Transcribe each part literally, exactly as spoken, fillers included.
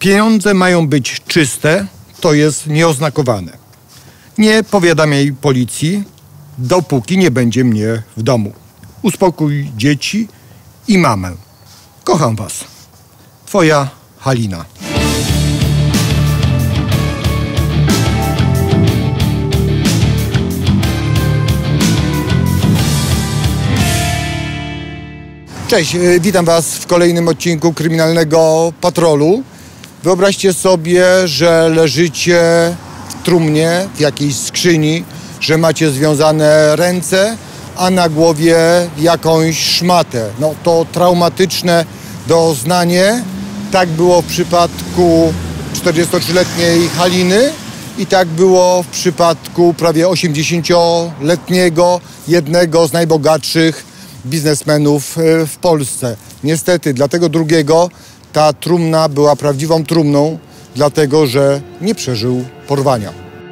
Pieniądze mają być czyste, to jest nieoznakowane. Nie powiadamiaj policji, dopóki nie będzie mnie w domu. Uspokój dzieci i mamę. Kocham was. Twoja Halina. Cześć, witam was w kolejnym odcinku Kryminalnego Patrolu. Wyobraźcie sobie, że leżycie w trumnie, w jakiejś skrzyni, że macie związane ręce, a na głowie jakąś szmatę. No to traumatyczne doznanie. Tak było w przypadku czterdziestotrzyletniej Haliny i tak było w przypadku prawie osiemdziesięcioletniego, jednego z najbogatszych biznesmenów w Polsce. Niestety dla tego drugiego ta trumna była prawdziwą trumną, dlatego że nie przeżył porwania.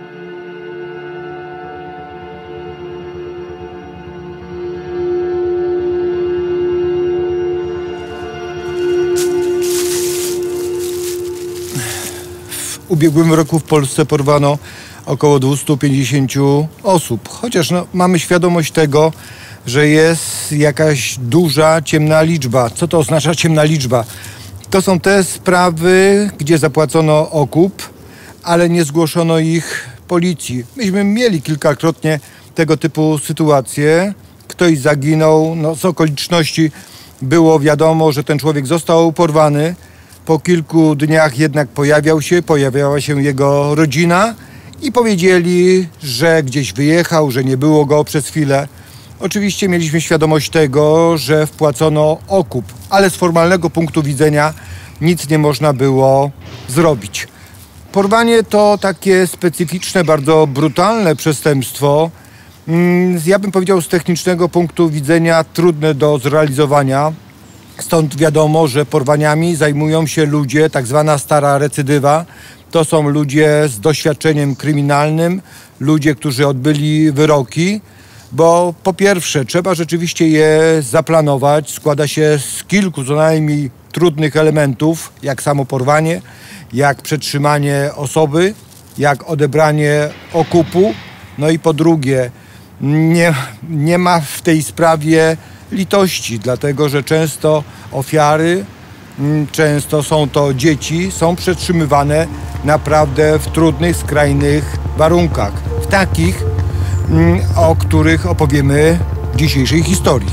W ubiegłym roku w Polsce porwano około dwieście pięćdziesiąt osób, chociaż no, mamy świadomość tego, że jest jakaś duża, ciemna liczba. Co to oznacza ciemna liczba? To są te sprawy, gdzie zapłacono okup, ale nie zgłoszono ich policji. Myśmy mieli kilkakrotnie tego typu sytuacje. Ktoś zaginął, no z okoliczności było wiadomo, że ten człowiek został porwany. Po kilku dniach jednak pojawiał się, pojawiała się jego rodzina i powiedzieli, że gdzieś wyjechał, że nie było go przez chwilę. Oczywiście mieliśmy świadomość tego, że wpłacono okup, ale z formalnego punktu widzenia nic nie można było zrobić. Porwanie to takie specyficzne, bardzo brutalne przestępstwo. Ja bym powiedział z technicznego punktu widzenia trudne do zrealizowania. Stąd wiadomo, że porwaniami zajmują się ludzie, tak zwana stara recydywa. To są ludzie z doświadczeniem kryminalnym, ludzie, którzy odbyli wyroki. Bo po pierwsze trzeba rzeczywiście je zaplanować, składa się z kilku co najmniej trudnych elementów, jak samo porwanie, jak przetrzymanie osoby, jak odebranie okupu. No i po drugie, nie, nie ma w tej sprawie litości, dlatego że często ofiary, często są to dzieci, są przetrzymywane naprawdę w trudnych, skrajnych warunkach. W takich, o których opowiemy w dzisiejszej historii.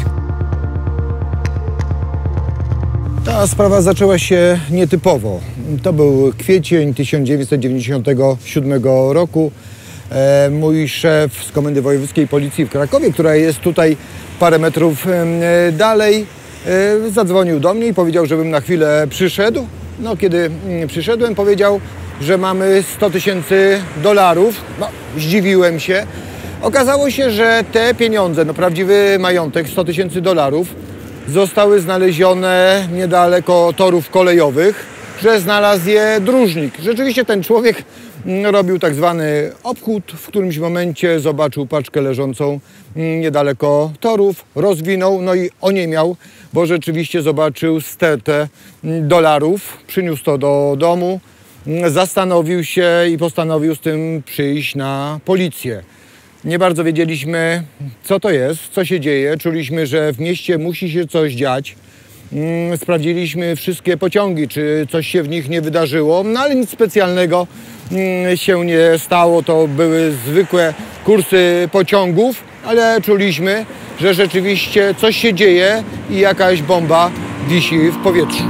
Ta sprawa zaczęła się nietypowo. To był kwiecień tysiąc dziewięćset dziewięćdziesiątego siódmego roku. E, mój szef z Komendy Wojewódzkiej Policji w Krakowie, która jest tutaj parę metrów e, dalej, e, zadzwonił do mnie i powiedział, żebym na chwilę przyszedł. No, kiedy mm, przyszedłem, powiedział, że mamy sto tysięcy dolarów. No, zdziwiłem się. Okazało się, że te pieniądze, no prawdziwy majątek, sto tysięcy dolarów, zostały znalezione niedaleko torów kolejowych, że znalazł je dróżnik. Rzeczywiście ten człowiek robił tak zwany obchód, w którymś momencie zobaczył paczkę leżącą niedaleko torów, rozwinął, no i oniemiał, bo rzeczywiście zobaczył stertę dolarów, przyniósł to do domu, zastanowił się i postanowił z tym przyjść na policję. Nie bardzo wiedzieliśmy, co to jest, co się dzieje. Czuliśmy, że w mieście musi się coś dziać. Sprawdziliśmy wszystkie pociągi, czy coś się w nich nie wydarzyło, no ale nic specjalnego się nie stało. To były zwykłe kursy pociągów, ale czuliśmy, że rzeczywiście coś się dzieje i jakaś bomba wisi w powietrzu.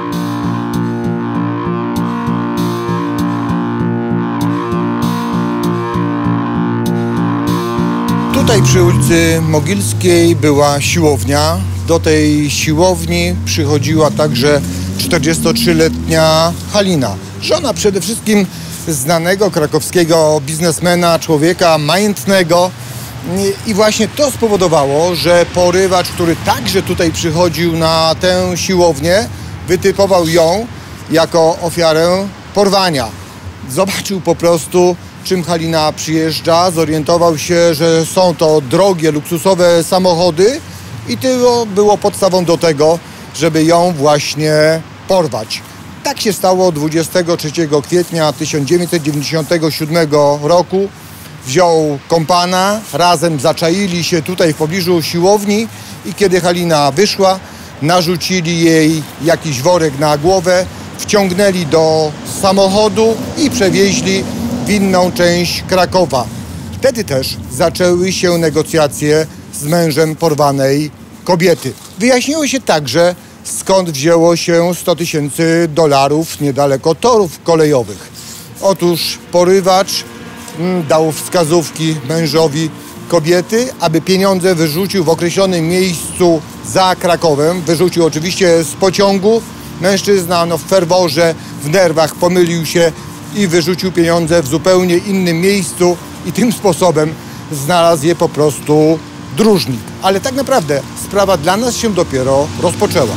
Tutaj przy ulicy Mogilskiej była siłownia. Do tej siłowni przychodziła także czterdziestotrzyletnia Halina. Żona przede wszystkim znanego krakowskiego biznesmena, człowieka majętnego. I właśnie to spowodowało, że porywacz, który także tutaj przychodził na tę siłownię, wytypował ją jako ofiarę porwania. Zobaczył po prostu, czym Halina przyjeżdża, zorientował się, że są to drogie, luksusowe samochody i to było podstawą do tego, żeby ją właśnie porwać. Tak się stało dwudziestego trzeciego kwietnia tysiąc dziewięćset dziewięćdziesiątego siódmego roku. Wziął kompana, razem zaczaili się tutaj w pobliżu siłowni i kiedy Halina wyszła, narzucili jej jakiś worek na głowę, wciągnęli do samochodu i przewieźli w inną część Krakowa. Wtedy też zaczęły się negocjacje z mężem porwanej kobiety. Wyjaśniło się także, skąd wzięło się sto tysięcy dolarów niedaleko torów kolejowych. Otóż porywacz mm, dał wskazówki mężowi kobiety, aby pieniądze wyrzucił w określonym miejscu za Krakowem. Wyrzucił oczywiście z pociągu. Mężczyzna no, w ferworze, w nerwach pomylił się i wyrzucił pieniądze w zupełnie innym miejscu i tym sposobem znalazł je po prostu dróżnik. Ale tak naprawdę sprawa dla nas się dopiero rozpoczęła.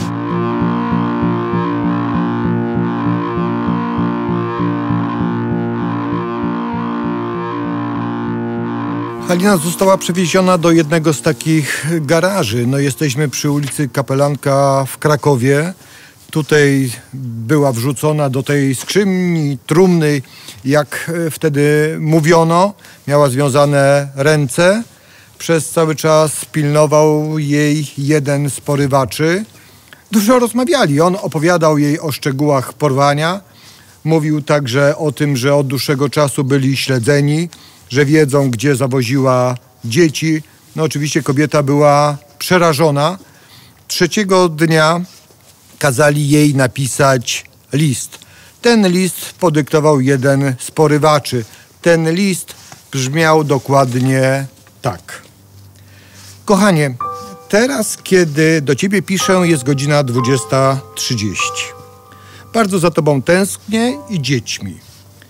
Halina została przewieziona do jednego z takich garaży. No, jesteśmy przy ulicy Kapelanka w Krakowie. Tutaj była wrzucona do tej skrzyni, trumny, jak wtedy mówiono. Miała związane ręce. Przez cały czas pilnował jej jeden z porywaczy. Dużo rozmawiali. On opowiadał jej o szczegółach porwania. Mówił także o tym, że od dłuższego czasu byli śledzeni, że wiedzą, gdzie zawoziła dzieci. No oczywiście kobieta była przerażona. Trzeciego dnia kazali jej napisać list. Ten list podyktował jeden z porywaczy. Ten list brzmiał dokładnie tak. Kochanie, teraz, kiedy do ciebie piszę, jest godzina dwudziesta trzydzieści. Bardzo za tobą tęsknię i dziećmi.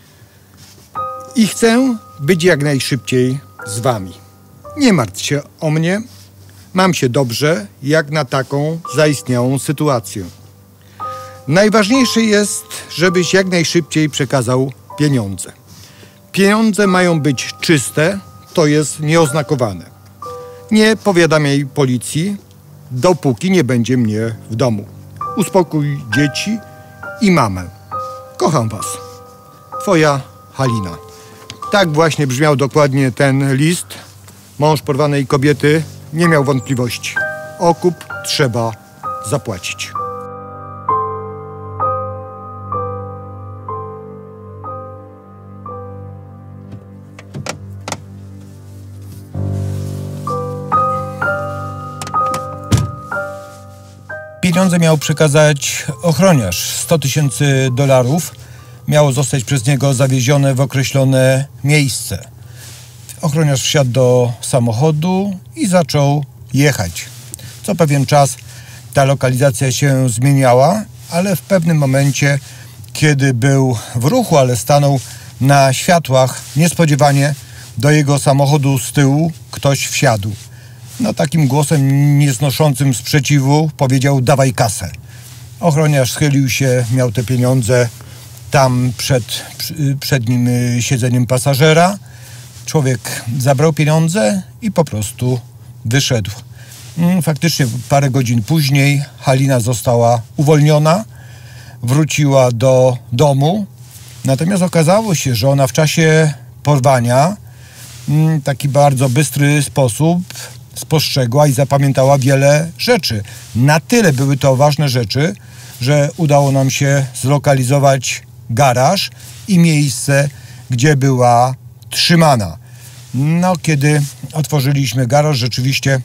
I chcę być jak najszybciej z wami. Nie martw się o mnie. Mam się dobrze, jak na taką zaistniałą sytuację. Najważniejsze jest, żebyś jak najszybciej przekazał pieniądze. Pieniądze mają być czyste, to jest nieoznakowane. Nie powiadamiaj policji, dopóki nie będzie mnie w domu. Uspokój dzieci i mamę. Kocham was. Twoja Halina. Tak właśnie brzmiał dokładnie ten list. Mąż porwanej kobiety nie miał wątpliwości. Okup trzeba zapłacić. Pieniądze miał przekazać ochroniarz. sto tysięcy dolarów miało zostać przez niego zawiezione w określone miejsce. Ochroniarz wsiadł do samochodu i zaczął jechać. Co pewien czas ta lokalizacja się zmieniała, ale w pewnym momencie, kiedy był w ruchu, ale stanął na światłach, niespodziewanie do jego samochodu z tyłu ktoś wsiadł. No, takim głosem nieznoszącym sprzeciwu powiedział: dawaj kasę. Ochroniarz schylił się, miał te pieniądze tam przed przednim siedzeniem pasażera. Człowiek zabrał pieniądze i po prostu wyszedł. Faktycznie parę godzin później Halina została uwolniona, wróciła do domu. Natomiast okazało się, że ona w czasie porwania w taki bardzo bystry sposób spostrzegła i zapamiętała wiele rzeczy. Na tyle były to ważne rzeczy, że udało nam się zlokalizować garaż i miejsce, gdzie była trzymana. No, kiedy otworzyliśmy garaż, rzeczywiście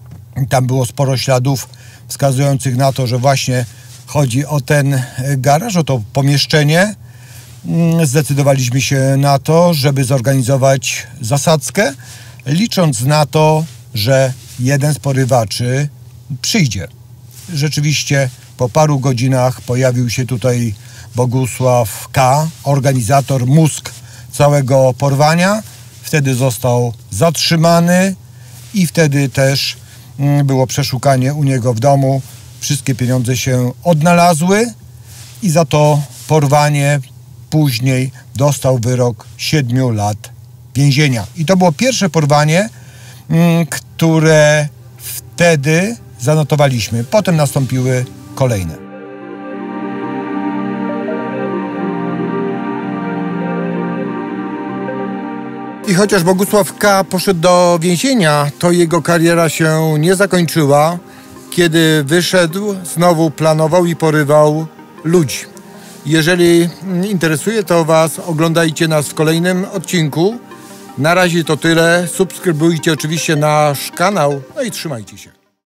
tam było sporo śladów wskazujących na to, że właśnie chodzi o ten garaż, o to pomieszczenie. Zdecydowaliśmy się na to, żeby zorganizować zasadzkę, licząc na to, że jeden z porywaczy przyjdzie. Rzeczywiście po paru godzinach pojawił się tutaj Bogusław K., organizator, mózg całego porwania. Wtedy został zatrzymany i wtedy też było przeszukanie u niego w domu. Wszystkie pieniądze się odnalazły i za to porwanie później dostał wyrok siedmiu lat więzienia. I to było pierwsze porwanie, które wtedy zanotowaliśmy. Potem nastąpiły kolejne. I chociaż Bogusław K. poszedł do więzienia, to jego kariera się nie zakończyła. Kiedy wyszedł, znowu planował i porywał ludzi. Jeżeli interesuje to Was, oglądajcie nas w kolejnym odcinku. Na razie to tyle. Subskrybujcie oczywiście nasz kanał, no i trzymajcie się.